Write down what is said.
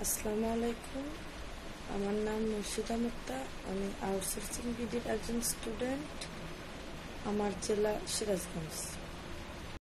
আসসালামু আলাইকুম। আমার নাম মুর্শিদা মুক্তা। আমি আউটসোর্সিং বিডির একজন স্টুডেন্ট। আমার জেলা সিরাজগঞ্জ।